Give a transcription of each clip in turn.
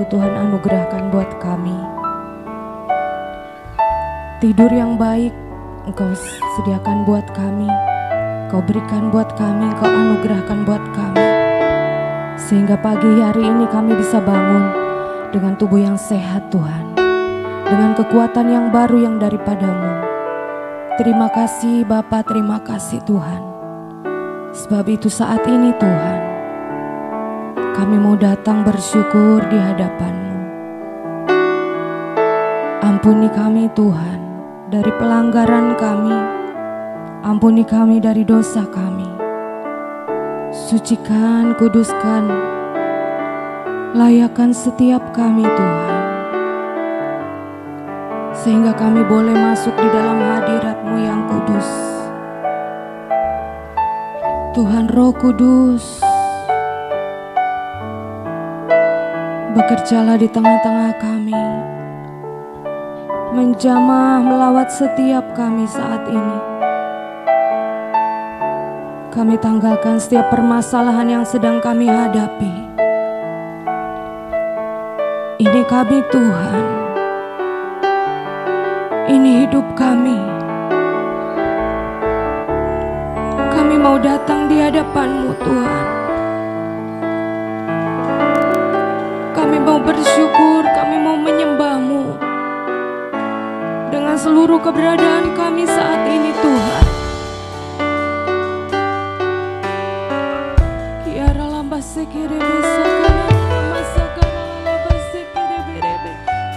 Tuhan anugerahkan buat kami. Tidur yang baik Engkau sediakan buat kami, Engkau berikan buat kami, Engkau anugerahkan buat kami, sehingga pagi hari ini kami bisa bangun dengan tubuh yang sehat Tuhan, dengan kekuatan yang baru yang daripada-Mu. Terima kasih Bapa, terima kasih Tuhan. Sebab itu saat ini Tuhan, kami mau datang bersyukur di hadapan-Mu. Ampuni kami Tuhan dari pelanggaran kami, ampuni kami dari dosa kami. Sucikan, kuduskan, layakkan setiap kami Tuhan, sehingga kami boleh masuk di dalam hadirat-Mu yang kudus. Tuhan Roh Kudus, bekerjalah di tengah-tengah kami, menjamah melawat setiap kami saat ini. Kami tanggalkan setiap permasalahan yang sedang kami hadapi. Ini kami Tuhan, ini hidup kami. Kami mau datang di hadapan-Mu Tuhan. Kami mau bersyukur, kami mau menyembah-Mu dengan seluruh keberadaan kami saat ini Tuhan. Kiara lamba sekere bisa kana masa kana lamba sekere berebe.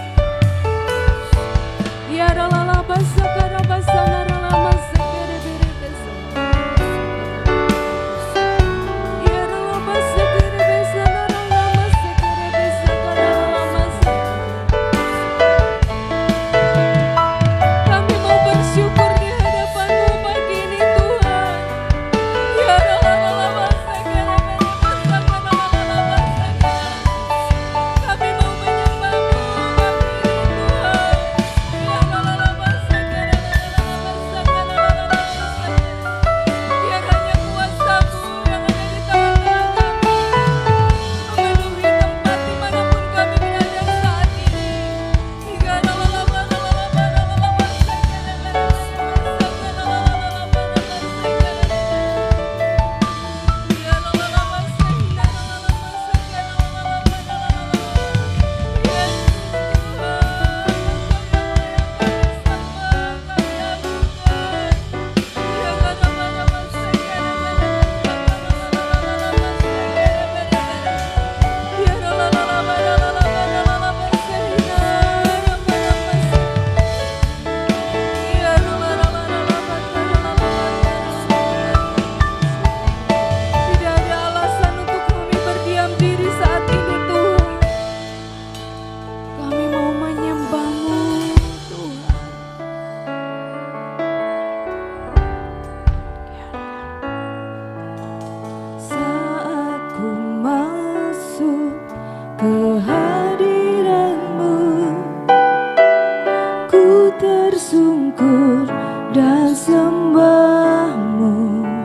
Kiara lamba sakara basana lamba sekere berebe. Kiara lamba sekere basana lamba sekere bisa kana lamba. Kami mau bersyukur di hadapan-Mu pagi ini Tuhan. Ya Allah, kami mau menyembah-Mu pagi ini Tuhan. Ya Allah, biar hanya kuasa-Mu yang ada di tengah-tengah kami, memenuhi tempat dimanapun kami berada saat ini. Ya Allah, tidak ada alasan untuk kami berdiam diri saat ini Tuhan. Kami mau menyembah-Mu Tuhan. Saat ku masuk ke hadirat-Mu, ku tersungkur dan sembah-Mu.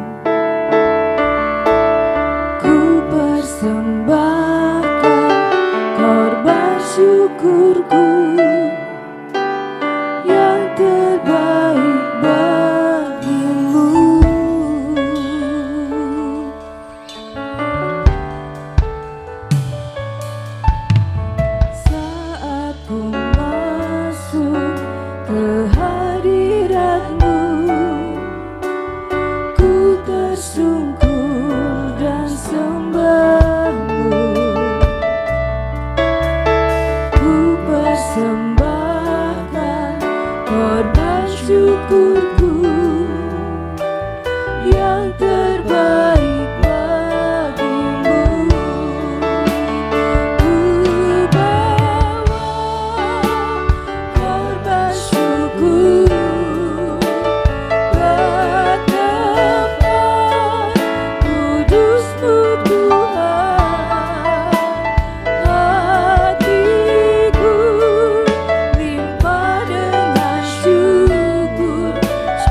Ku persembahkan korban syukurku yang terbaik bagi-Mu. Saat ku masuk ke hadirat-Mu, ku tersungkur dan sembah-Mu. Ku persembahkan korban syukurku yang terbaik bagi-Mu. Ku bawa korban syukur ke tempat kudus-Mu Tuhan. Hatiku limpah dengan syukur,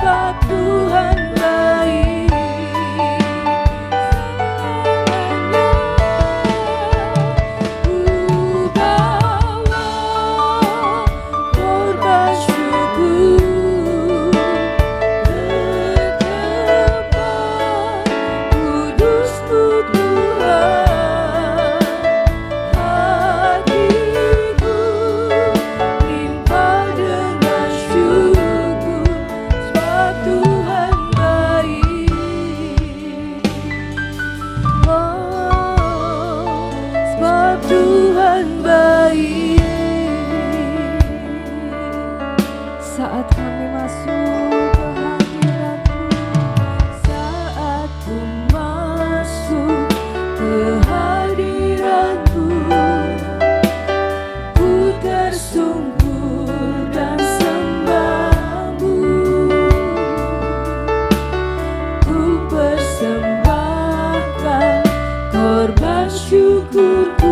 saat kami masuk ke hadirat-Mu, saat ku masuk ke hadirat-Mu, ku tersungkur dan sembah-Mu, ku persembahkan korban syukurku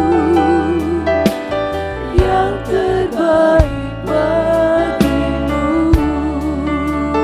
yang terbaik bagimu.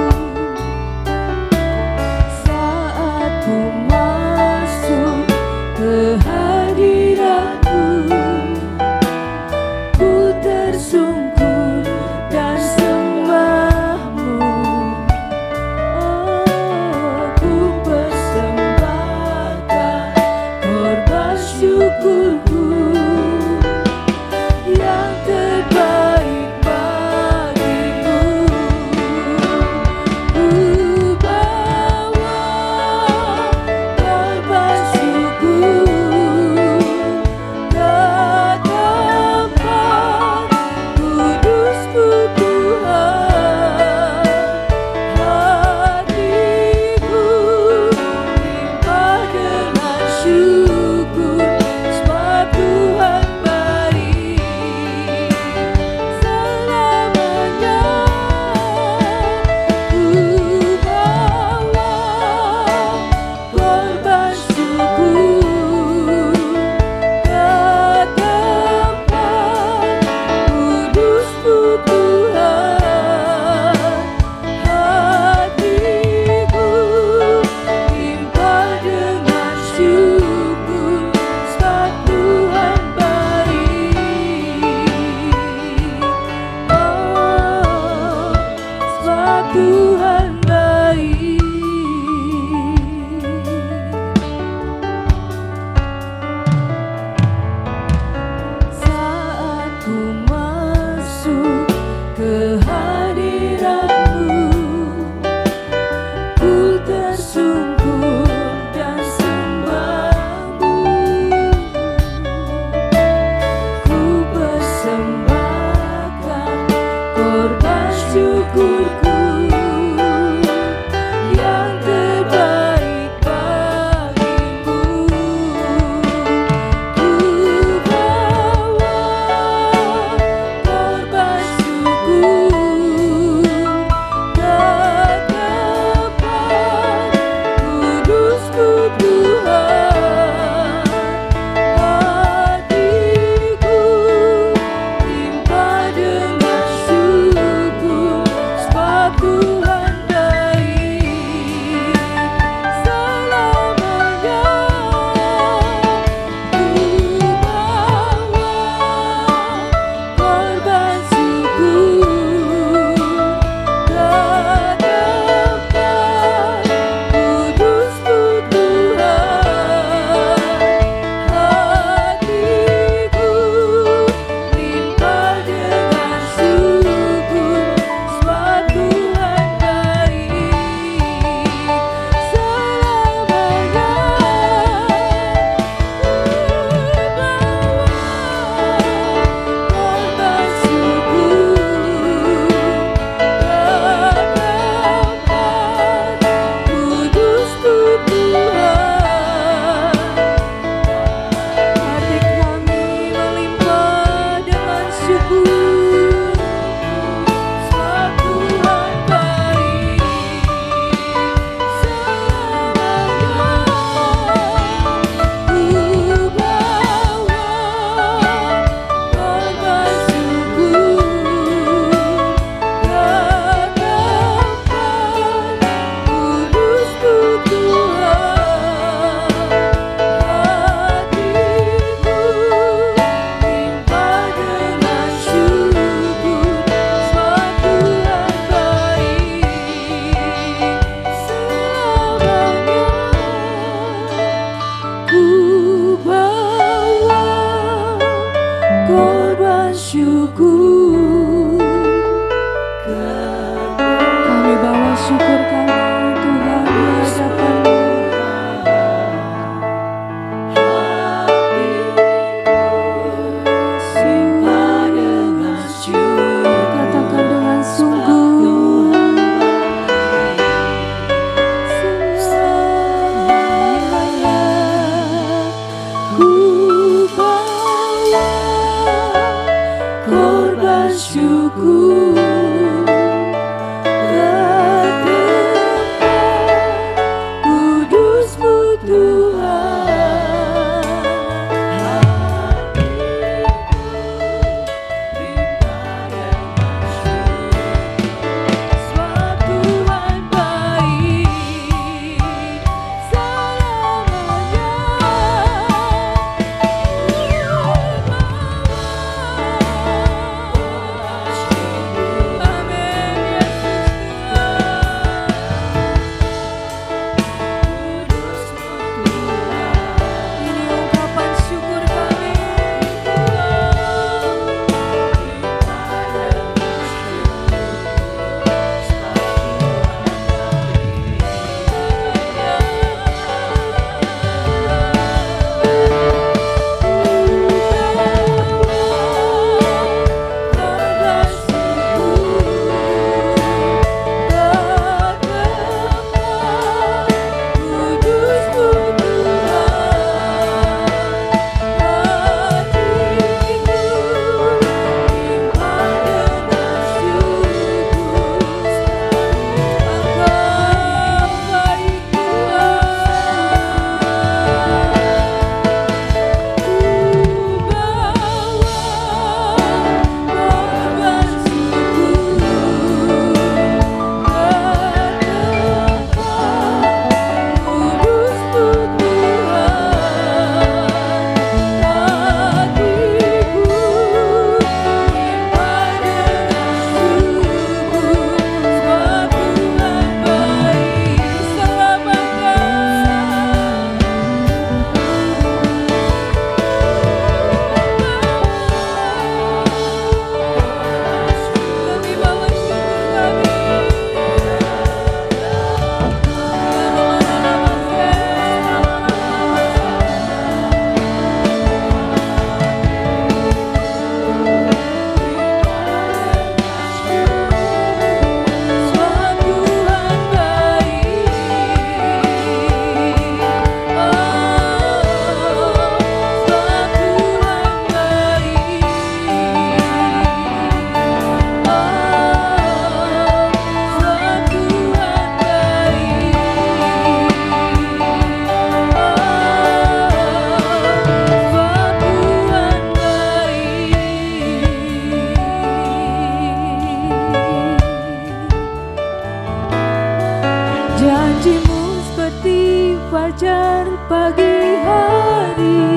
Janjimu seperti fajar pagi hari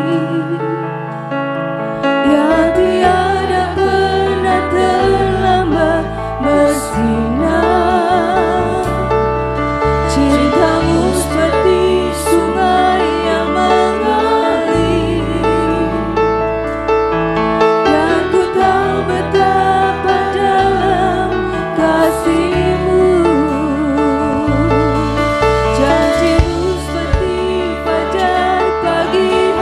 yang tiada pernah terlambat bersinar. Cintamu seperti sungai yang mengalir, dan ku tahu betapa dalam kasih-Mu. Janjimu seperti fajar pagi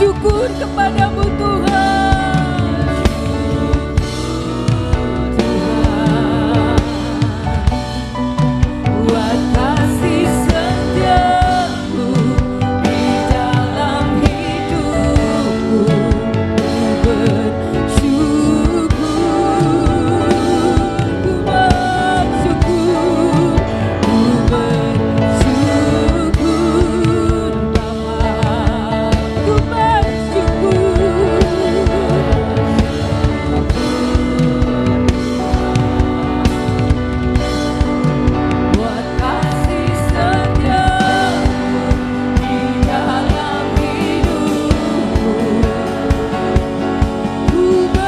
bersyukur kepadamu Tuhan. Buat kasih setiamu di dalam hidupku, ku bersyukur, ku bersyukur, ku bersyukur Bapa, ku buat kasih setiamu di dalam hidupku, ku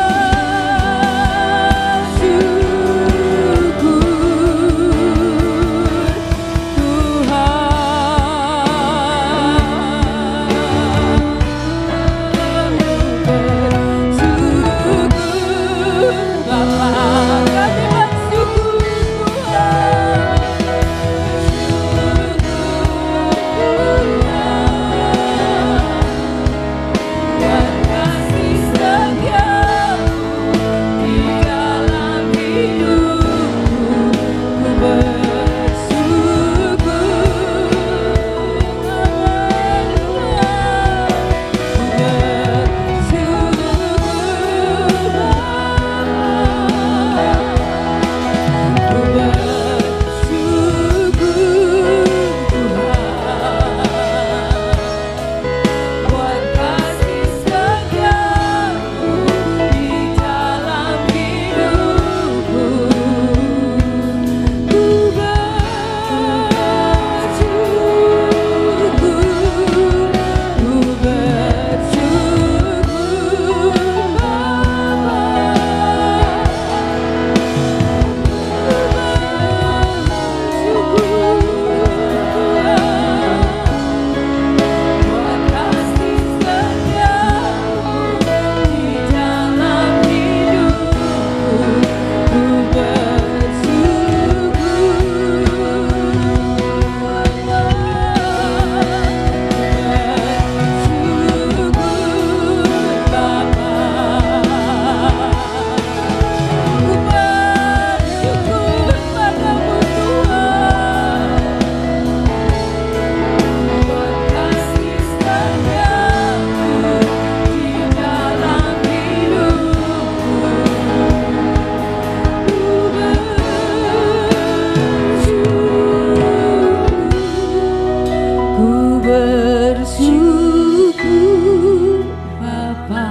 bersyukur Bapa.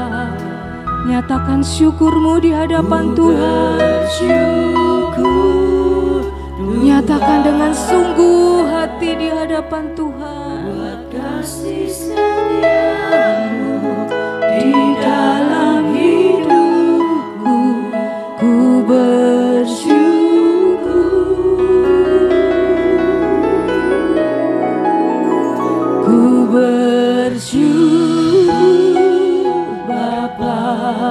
Nyatakan syukurmu di hadapan Tuhan. Nyatakan dengan sungguh hati di hadapan Tuhan. Buat kasih setiamu di dalam hidupku, ku bersyukur Bapa.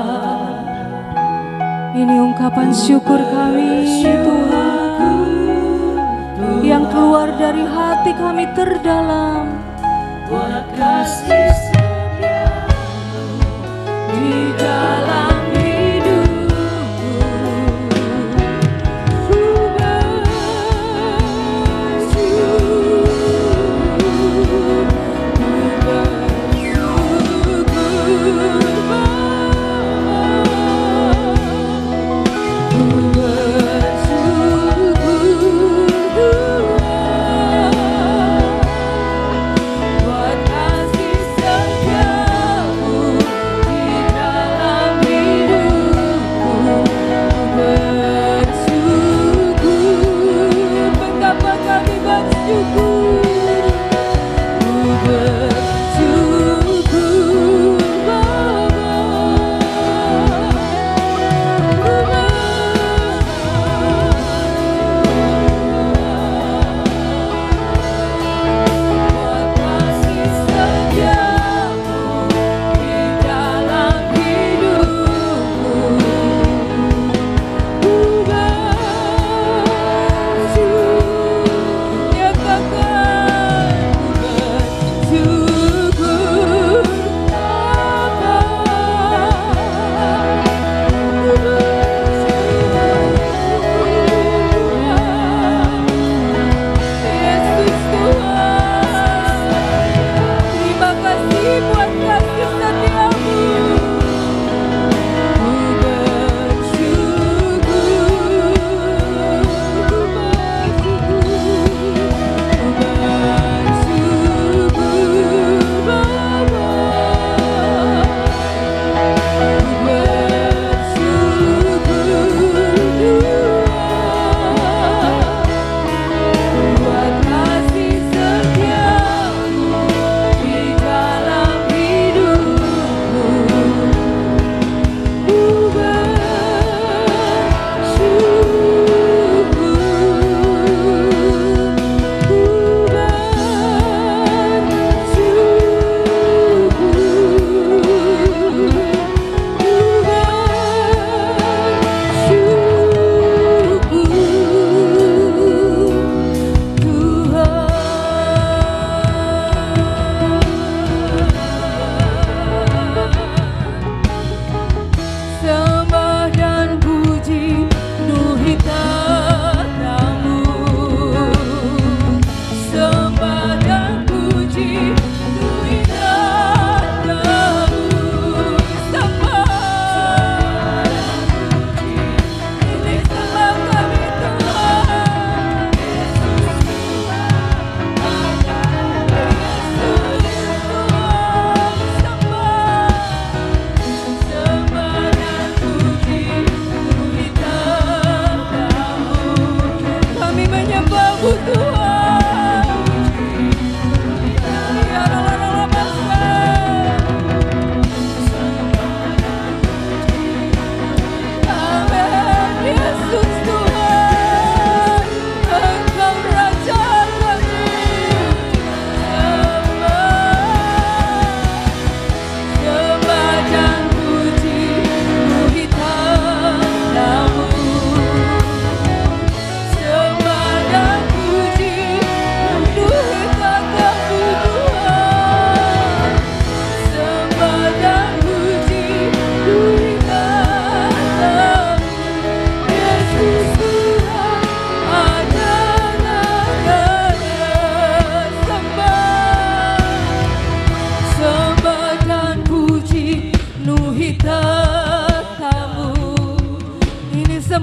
Ini ungkapan syukur kami Tuhan, yang keluar dari hati kami terdalam. Buat kasih setiamu di dalam hidupku, ku bersyukur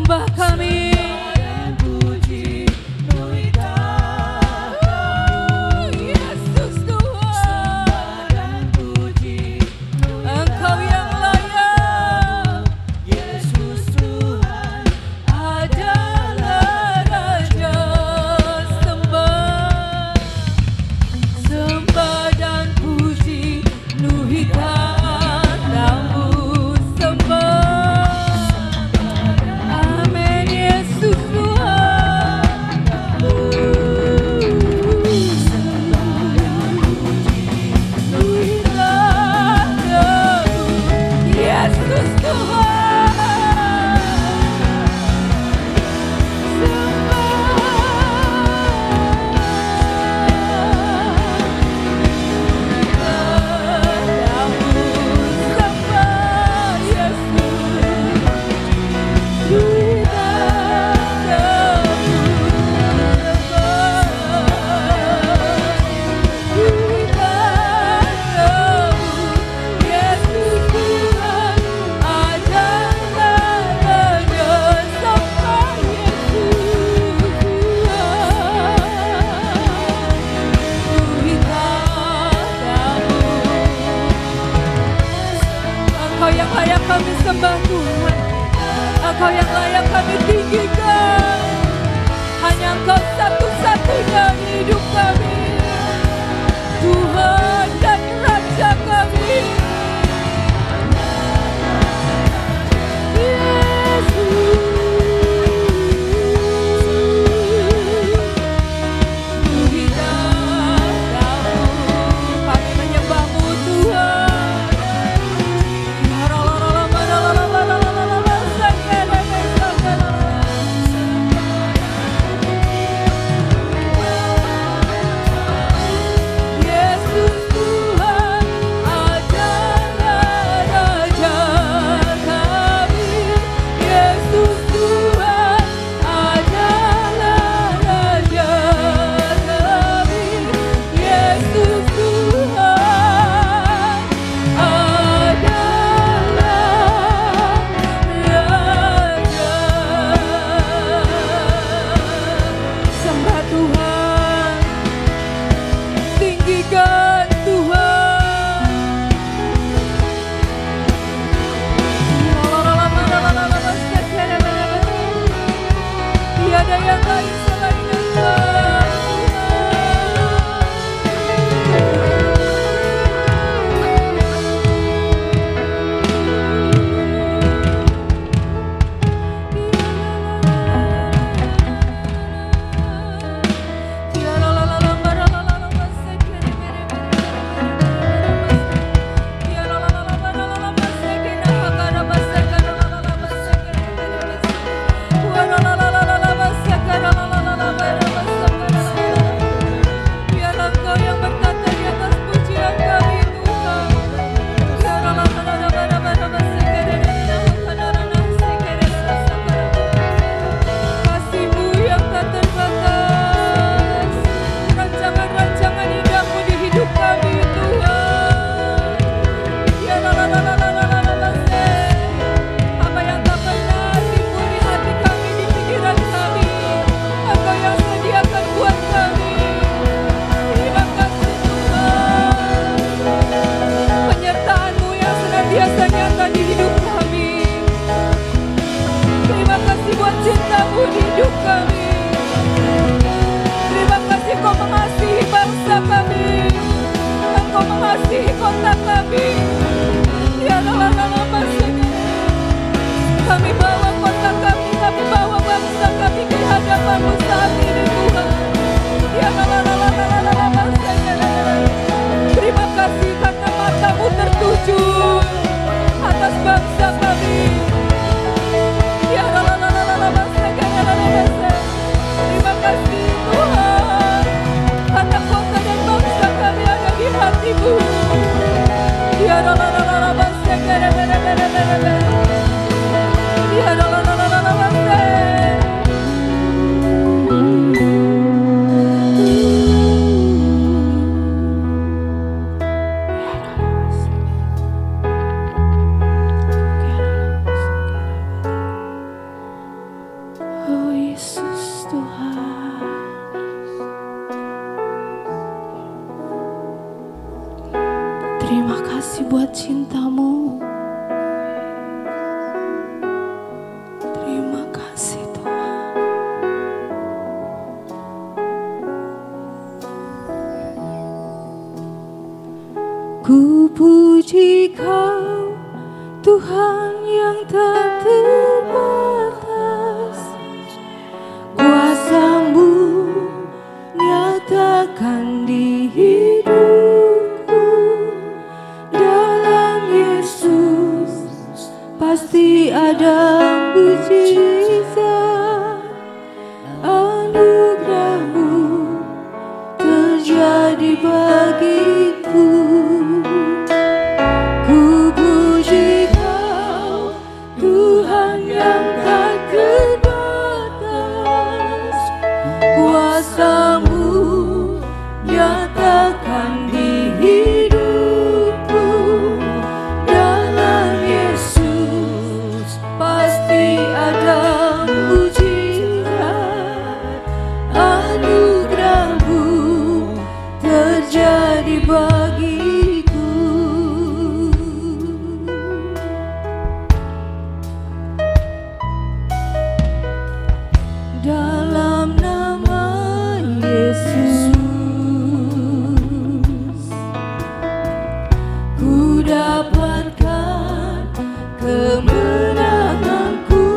sembah kami. Engkau yang layak kami tinggikan. Hanya Engkau satu-satunya di hidup kami, Tuhan dan Raja kami. cinta-Mu. Terima kasih Tuhan. Ku puji Kau, Tuhan yang tak terbatas. Kuasa-Mu nyatakan di hidupku. Dalam Yesus pasti ada mujizat. Anugerah-Mu terjadi bagiku. Ku puji Kau, Tuhan yang tak terbatas. Kuasa-Mu nyatakan di hidupku. Dalam Yesus pasti ada mujizat. Anugerah-Mu terjadi bagiku. Dalam nama Yesus ku dapatkan kemenanganku.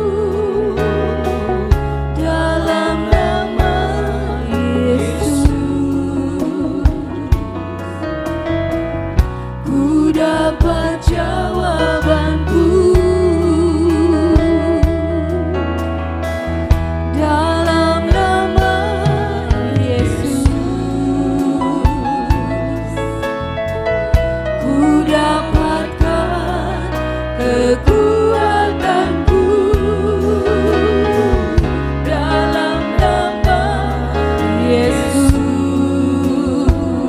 Dalam nama Yesus ku dapat jawabanku. Dalam nama Yesus ku dapatkan kekuatanku. Dalam nama Yesus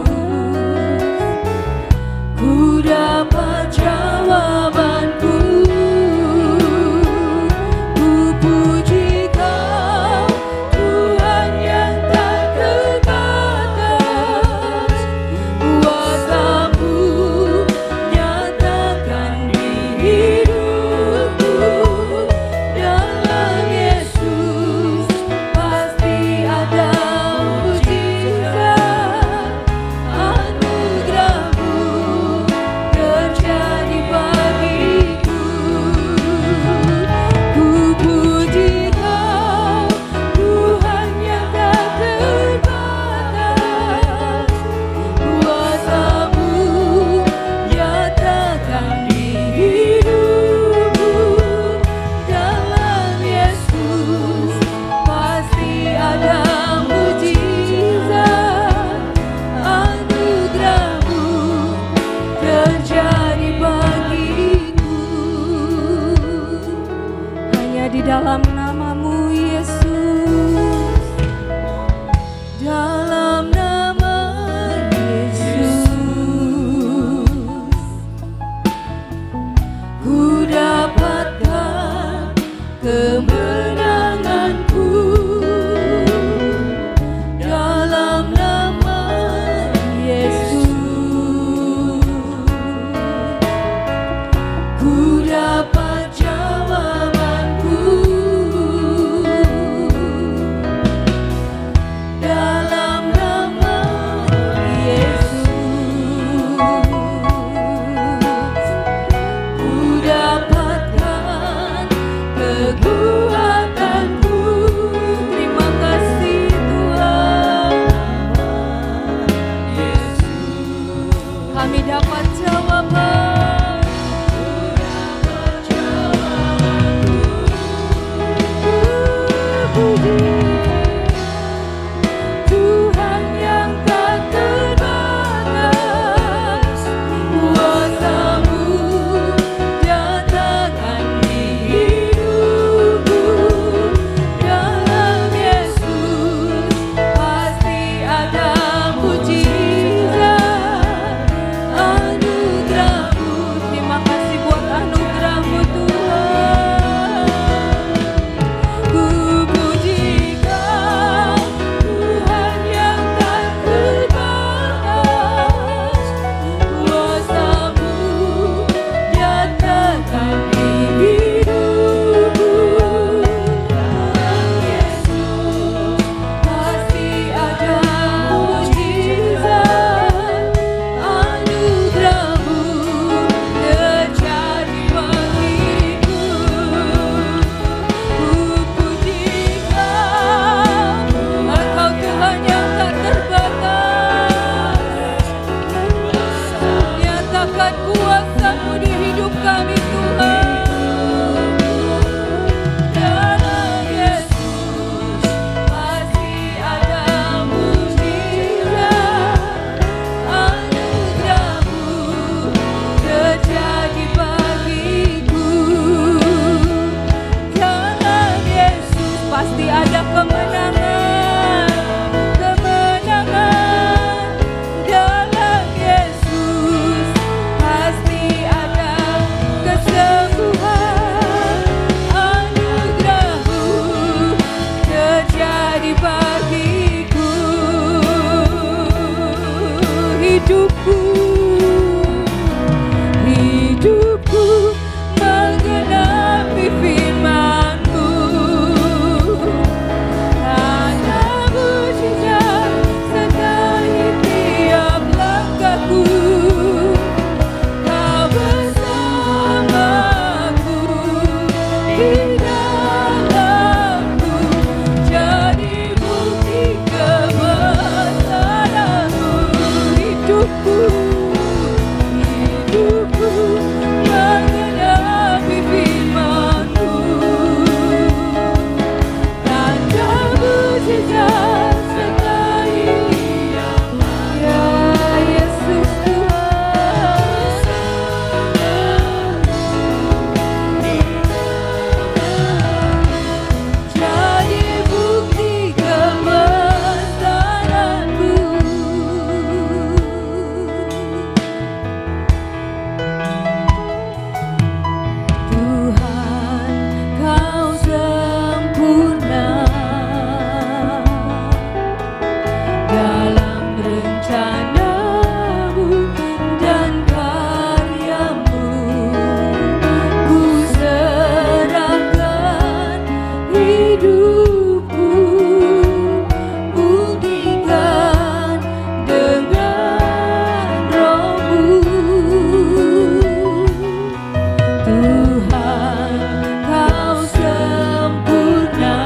ku dapat jawabanku. Ku puji Kau, Tuhan yang tak terbatas. Kuasa-Mu nyatakan di hidupku. Dalam Yesus pasti ada mujizat. Anugerah-Mu terjadi bagiku. Ku puji Kau, Tuhan yang tak terbatas. Kuasa-Mu nyatakan di hidupku. Dalam Yesus pasti ada mujizat. Anugerah-Mu terjadi bagiku. Hanya di dalam nama-Mu Yesus. Dalam nama Yesus ku dapatkan kemenanganku. Dalam nama Yesus ku dapat jawabanku. Dalam nama Yesus ku dapatkan kekuatan. kuasa-Mu di hidup kami Tuhan. Dalam Yesus pasti ada mujizat, anugerah-Mu terjadi bagiku. Dalam Yesus pasti ada kemenangan, kemenangan. Dalam Yesus pasti ada kesembuhan, anugerah-Mu terjadi bagiku. Hidupku, hidupku menggenapi firman-Mu. Ada mujizat sertai tiap langkahku. Kau bersamaku di dalamku, jadi bukti kebesaran-Mu. Hidupku, hidupku menggenapi firman-Mu. Tanda mujizat sertai ya Yesus Tuhan. Jadi bukti kebesaran-Mu. Tuhan, Kau sempurna dalam rencana-Mu dan karya-Mu. Ku serahkan hidupku, buktikan dengan Roh-Mu. Tuhan, Kau sempurna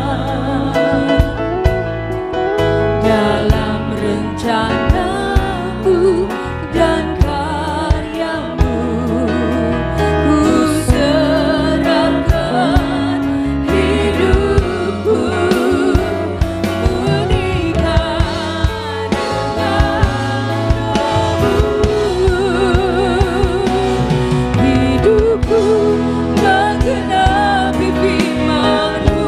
dalam rencana-Mu dan karya-Mu. Ku serahkan hidupku, buktikan dengan Roh-Mu. Hidupku menggenapi firman-Mu.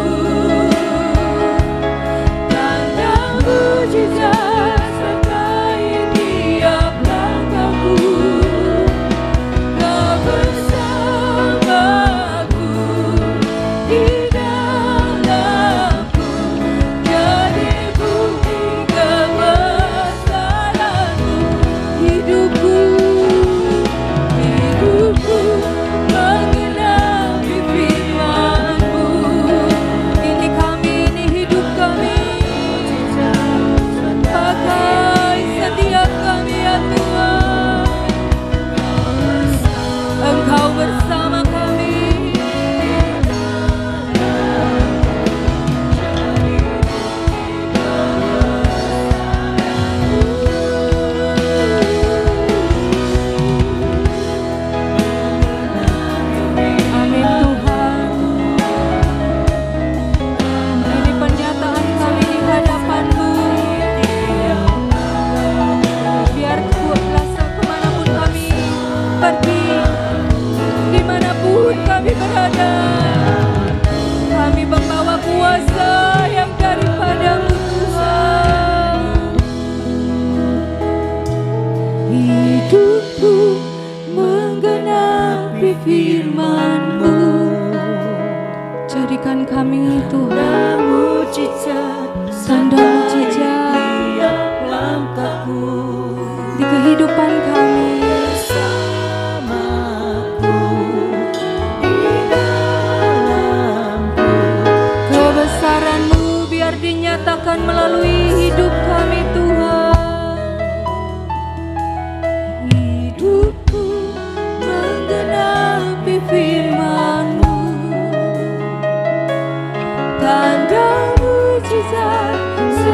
Tanda mujizat sertai tiap langkahku. Kau bersamaku di dalamku, jadi bukti kebesaran-Mu. Hidupku, hidupku menggenapi firman-Mu. Ini kami, ini hidup kami. Pakai setiap kami ya Tuhan. Engkau bersama kami. Amin Tuhan. Ini pernyataan kami di hadapan-Mu. Biar kuasa kemanapun kami pergi, dimanapun kami berada, kami membawa kuasa yang daripada-Mu Tuhan. Hidupku menggenapi firman-Mu. Jadikan kami Tuhan tanda mujizat di kehidupan kami. Kebesaran-Mu biar dinyatakan melalui hidup kami Tuhan. Hidupku menggenapi firman-Mu. Tanda mujizat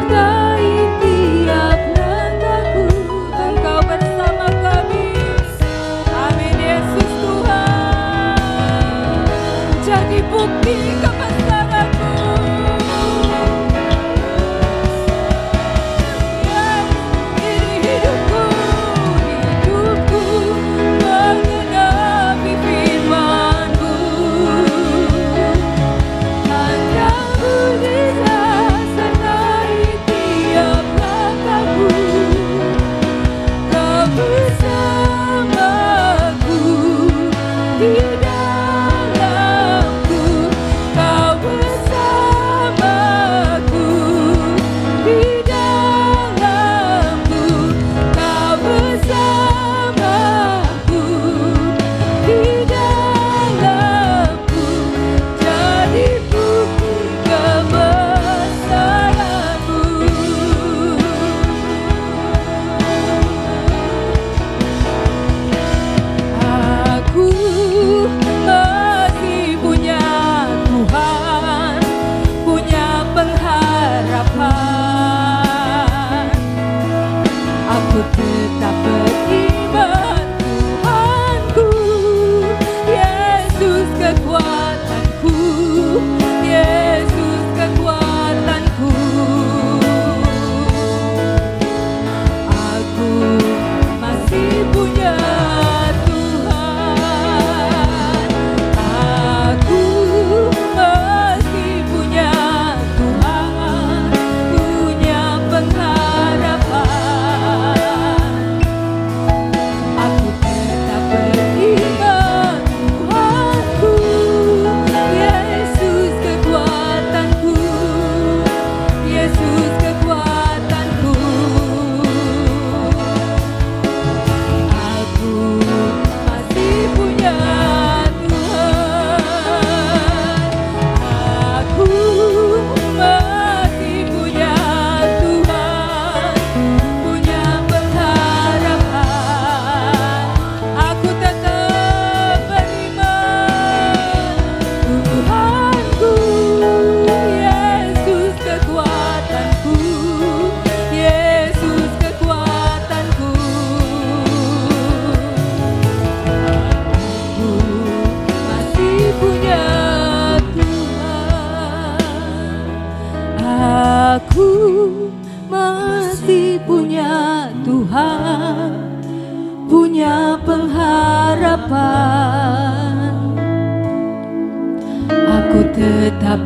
tetap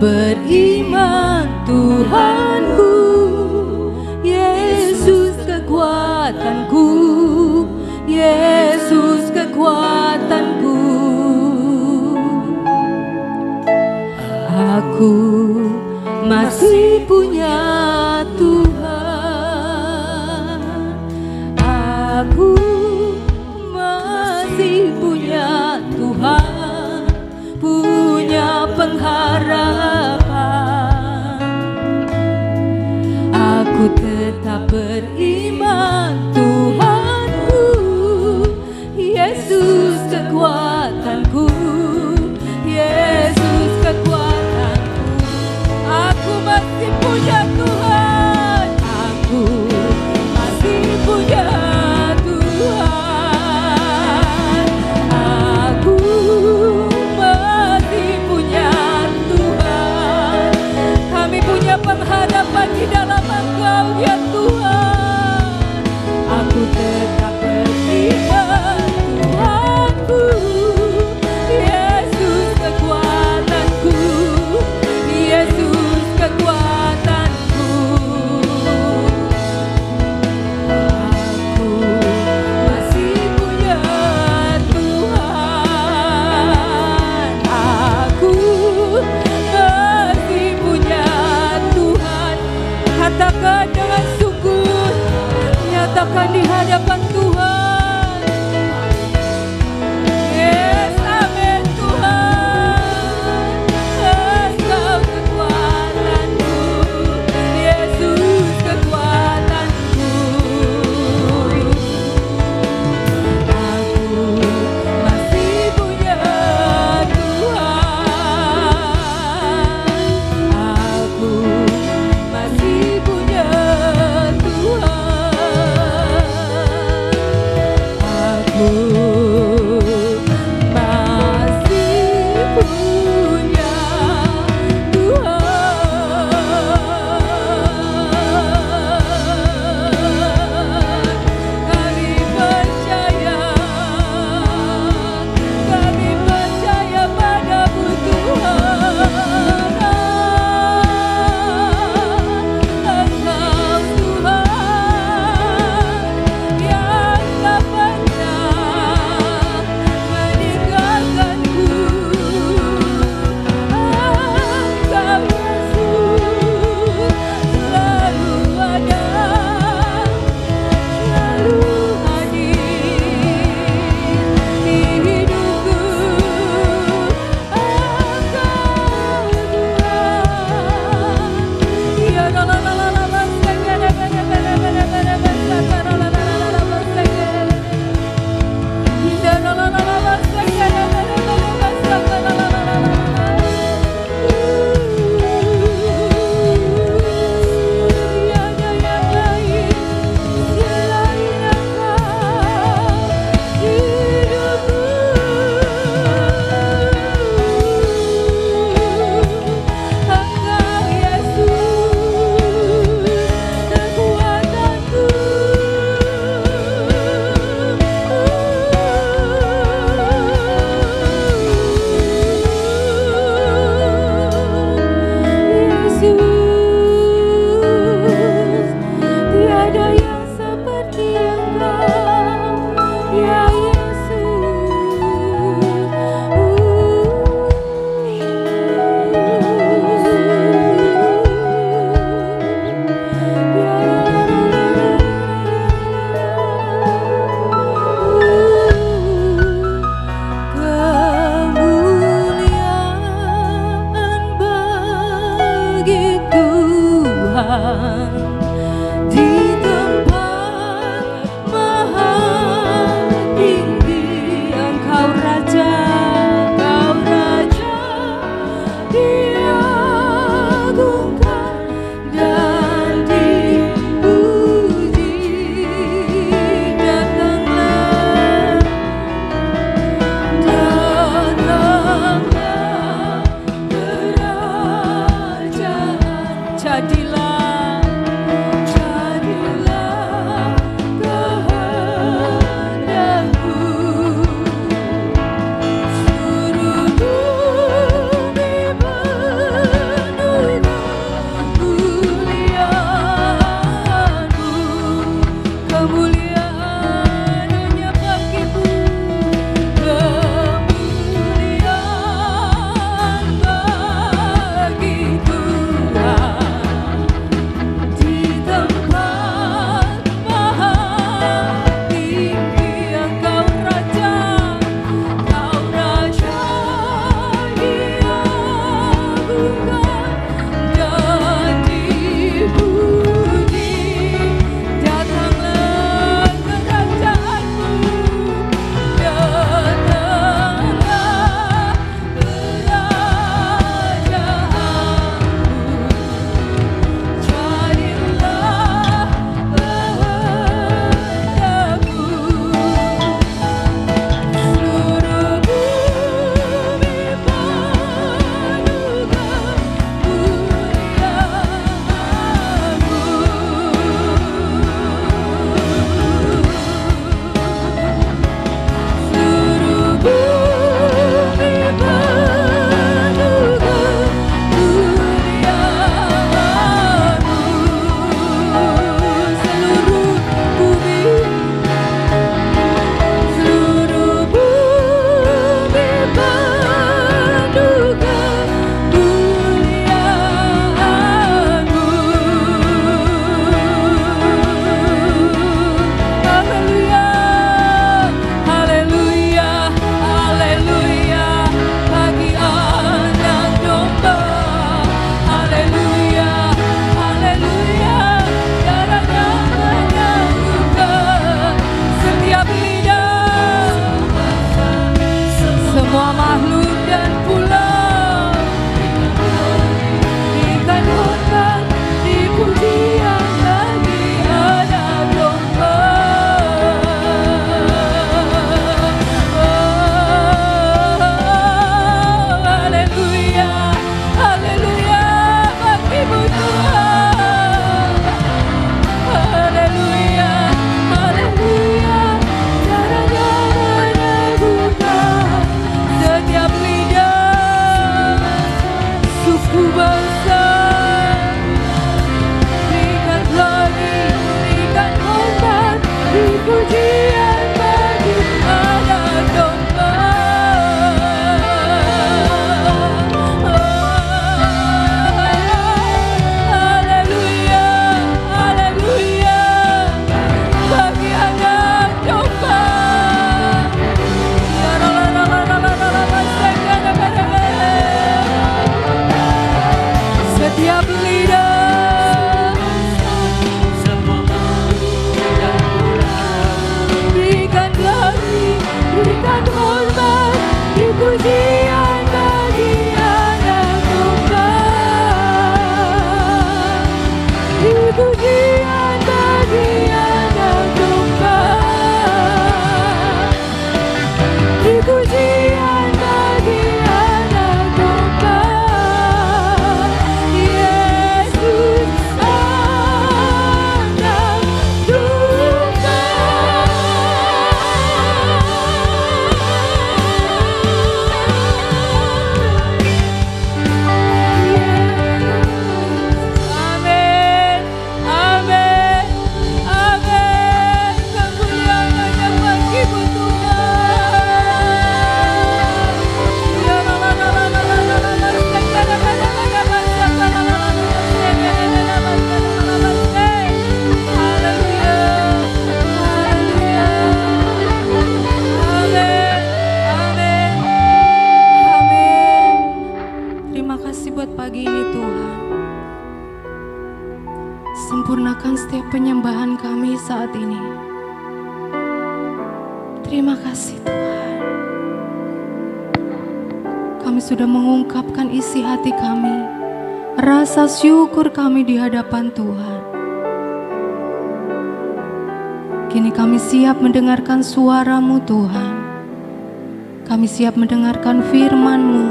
beriman, Tuhanku, Yesus kekuatanku, Yesus kekuatanku. Aku masih punya Tuhan, aku masih punya Tuhan, punya pengharapan. Aku tetap beriman, Tuhanku, Yesus kekuatanku, Yesus kekuatanku. Aku masih punya Tuhan, aku masih punya Tuhan, aku masih punya Tuhan. Kami punya pengharapan di dalam Engkau ya Tuhan. Aku kami sudah mengungkapkan isi hati kami, rasa syukur kami di hadapan Tuhan. Kini kami siap mendengarkan suara-Mu Tuhan. Kami siap mendengarkan firman-Mu.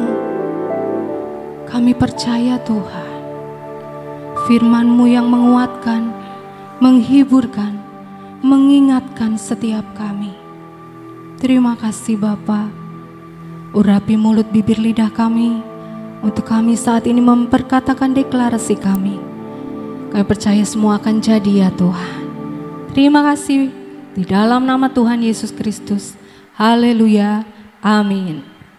Kami percaya Tuhan, firman-Mu yang menguatkan, menghiburkan, mengingatkan setiap kami. Terima kasih Bapa. Urapi mulut bibir lidah kami, untuk kami saat ini memperkatakan deklarasi kami. Kami percaya semua akan jadi ya Tuhan. Terima kasih di dalam nama Tuhan Yesus Kristus. Haleluya. Amin.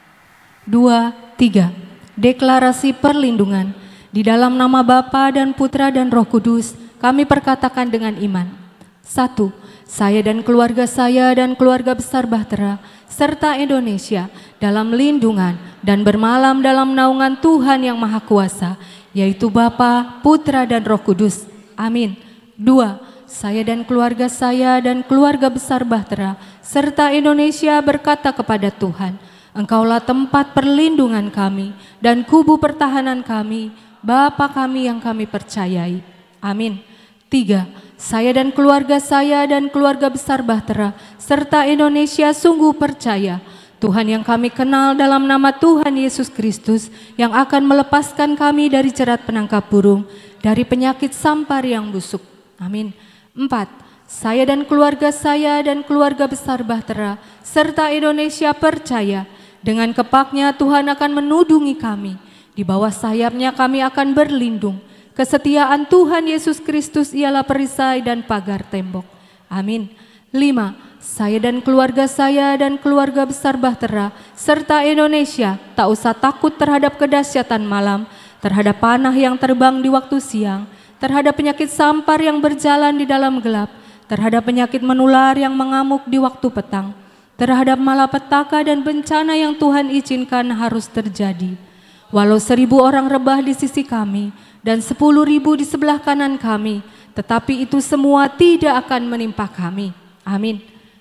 2, 3. Deklarasi perlindungan. Di dalam nama Bapa dan Putra dan Roh Kudus, kami perkatakan dengan iman. 1. Saya dan keluarga besar Bahtera serta Indonesia dalam lindungan dan bermalam dalam naungan Tuhan yang Maha Kuasa, yaitu Bapa, Putra dan Roh Kudus. Amin. 2. Saya dan keluarga besar Bahtera serta Indonesia berkata kepada Tuhan, Engkaulah tempat perlindungan kami dan kubu pertahanan kami, Bapa kami yang kami percayai. Amin. 3. Saya dan keluarga besar Bahtera serta Indonesia sungguh percaya Tuhan yang kami kenal dalam nama Tuhan Yesus Kristus yang akan melepaskan kami dari jerat penangkap burung, dari penyakit sampar yang busuk. Amin. 4. Saya dan keluarga besar Bahtera serta Indonesia percaya dengan kepaknya Tuhan akan menudungi kami. Di bawah sayapnya kami akan berlindung. Kesetiaan Tuhan Yesus Kristus ialah perisai dan pagar tembok. Amin. 5. Saya dan keluarga besar Bahtera serta Indonesia tak usah takut terhadap kedahsyatan malam, terhadap panah yang terbang di waktu siang, terhadap penyakit sampar yang berjalan di dalam gelap, terhadap penyakit menular yang mengamuk di waktu petang, terhadap malapetaka dan bencana yang Tuhan izinkan harus terjadi. Walau 1.000 orang rebah di sisi kami dan 10.000 di sebelah kanan kami, tetapi itu semua tidak akan menimpa kami. Amin.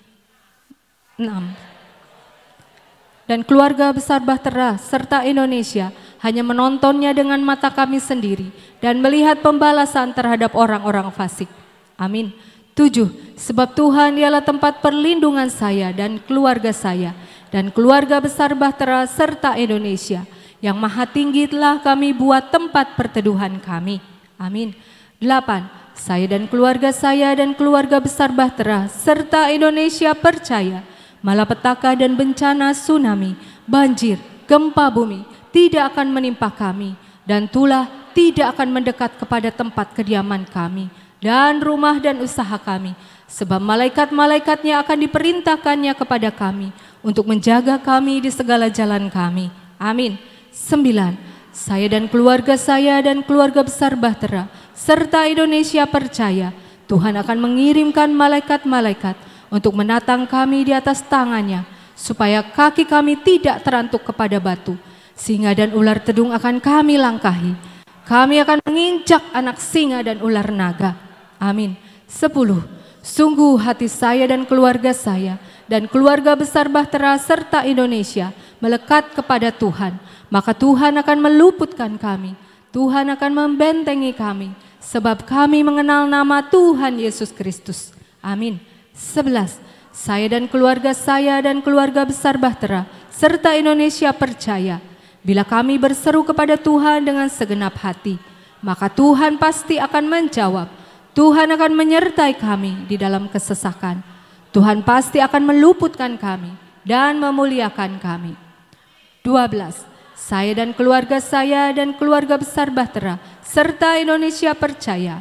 6. Dan keluarga besar Bahtera serta Indonesia hanya menontonnya dengan mata kami sendiri dan melihat pembalasan terhadap orang-orang fasik. Amin. 7. Sebab Tuhan ialah tempat perlindungan saya dan keluarga besar Bahtera serta Indonesia. Yang Maha Tinggi telah kami buat tempat perteduhan kami. Amin. 8. Saya dan keluarga besar Bahtera serta Indonesia percaya malapetaka dan bencana tsunami, banjir, gempa bumi tidak akan menimpa kami, dan tulah tidak akan mendekat kepada tempat kediaman kami dan rumah dan usaha kami, sebab malaikat-malaikatnya akan diperintahkannya kepada kami untuk menjaga kami di segala jalan kami. Amin. 9. Saya dan keluarga besar Bahtera serta Indonesia percaya Tuhan akan mengirimkan malaikat-malaikat untuk menatang kami di atas tangannya, supaya kaki kami tidak terantuk kepada batu. Singa dan ular tedung akan kami langkahi. Kami akan menginjak anak singa dan ular naga. Amin. 10. Sungguh hati saya dan keluarga besar Bahtera serta Indonesia melekat kepada Tuhan. Maka Tuhan akan meluputkan kami. Tuhan akan membentengi kami, sebab kami mengenal nama Tuhan Yesus Kristus. Amin. 11. Saya dan keluarga besar Bahtera serta Indonesia percaya bila kami berseru kepada Tuhan dengan segenap hati, maka Tuhan pasti akan menjawab. Tuhan akan menyertai kami di dalam kesesakan. Tuhan pasti akan meluputkan kami dan memuliakan kami. 12. Saya dan keluarga besar Bahtera serta Indonesia percaya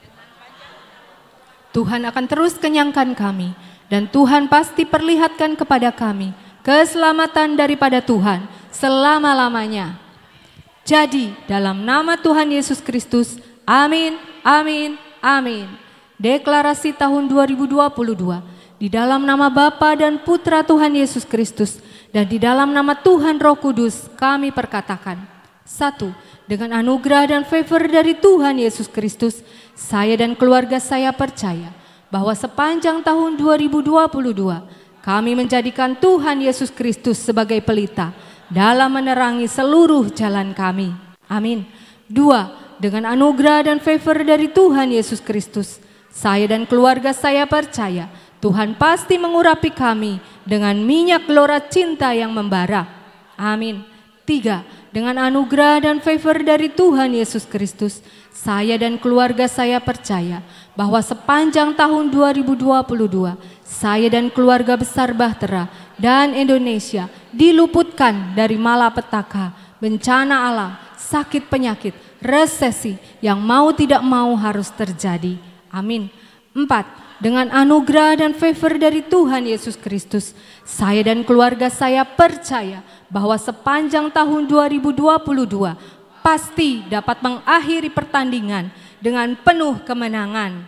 Tuhan akan terus kenyangkan kami, dan Tuhan pasti perlihatkan kepada kami keselamatan daripada Tuhan selama-lamanya. Jadi dalam nama Tuhan Yesus Kristus, amin, amin, amin. Deklarasi tahun 2022, di dalam nama Bapa dan Putra Tuhan Yesus Kristus, dan di dalam nama Tuhan Roh Kudus kami perkatakan. 1. Dengan anugerah dan favor dari Tuhan Yesus Kristus, saya dan keluarga saya percaya bahwa sepanjang tahun 2022 kami menjadikan Tuhan Yesus Kristus sebagai pelita, dalam menerangi seluruh jalan kami. Amin. 2. Dengan anugerah dan favor dari Tuhan Yesus Kristus, saya dan keluarga saya percaya Tuhan pasti mengurapi kami dengan minyak gelora cinta yang membara. Amin. 3. Dengan anugerah dan favor dari Tuhan Yesus Kristus, saya dan keluarga saya percaya bahwa sepanjang tahun 2022, saya dan keluarga besar Bahtera dan Indonesia diluputkan dari malapetaka, bencana alam, sakit penyakit, resesi yang mau tidak mau harus terjadi. Amin. 4. Dengan anugerah dan favor dari Tuhan Yesus Kristus, saya dan keluarga saya percaya bahwa sepanjang tahun 2022 pasti dapat mengakhiri pertandingan dengan penuh kemenangan.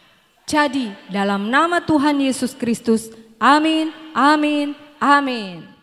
Jadi dalam nama Tuhan Yesus Kristus, amin, amin, amin.